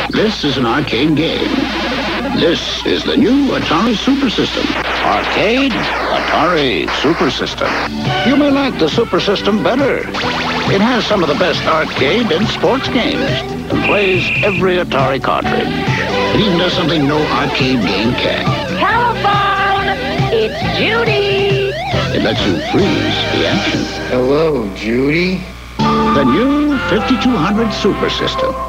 This is an arcade game. This is the new Atari Super System. Arcade, Atari Super System. You may like the Super System better. It has some of the best arcade and sports games and plays every Atari cartridge. It even does something no arcade game can. Telephone! It's Judy! It lets you freeze the action. Hello, Judy. The new 5200 Super System.